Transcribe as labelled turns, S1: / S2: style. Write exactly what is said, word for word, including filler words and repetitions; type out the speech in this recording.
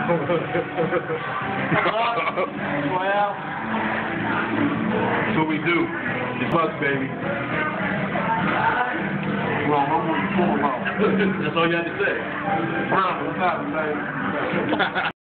S1: Royale.
S2: That's what we do. It's us, baby.
S1: Well, I'm going to pull them out.
S2: That's all you have to say.
S1: Wow, what's happening, baby?